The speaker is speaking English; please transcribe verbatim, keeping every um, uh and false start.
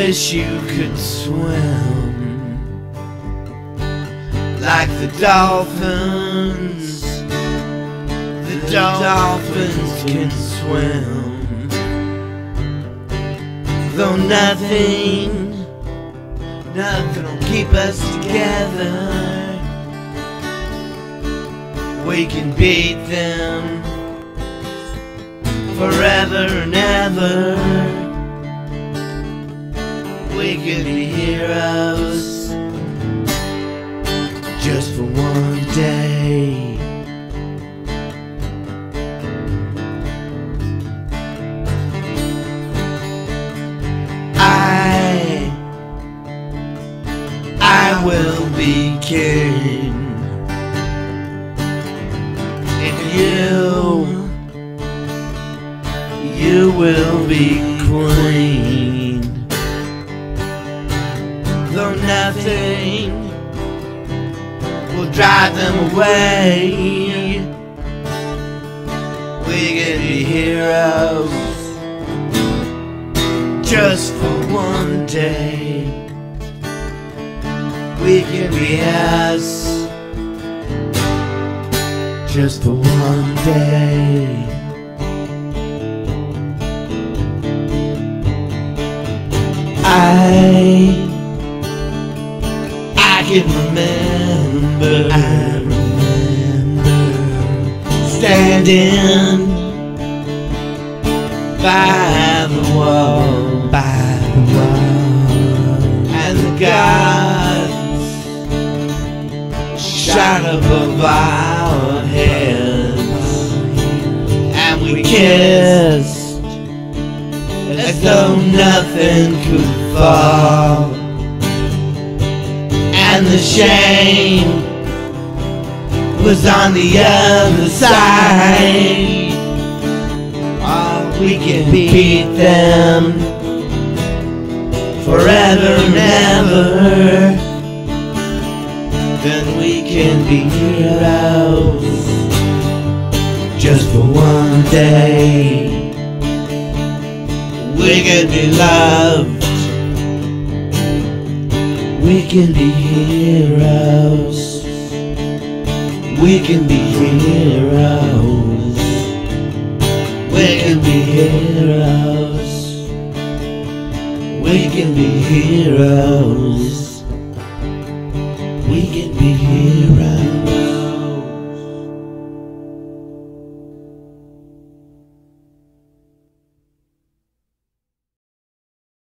wish you could swim like the dolphins. The dolphins can swim, though nothing, nothing will keep us together. We can beat them forever and ever. We could be heroes just for one day. I, I will be king, and you, you will be queen. Though nothing will drive them away, we can be heroes just for one day. We can be us just for one day. I I can remember, I remember standing by the wall, by the wall, and the gods shot above our heads, and we kissed as though nothing could fall. And the shame was on the other side. Oh, we can beat them forever and ever. Then we can be heroes just for one day. We can be loved. We can be heroes. We can be heroes. We can be heroes. We can be heroes. We can be heroes.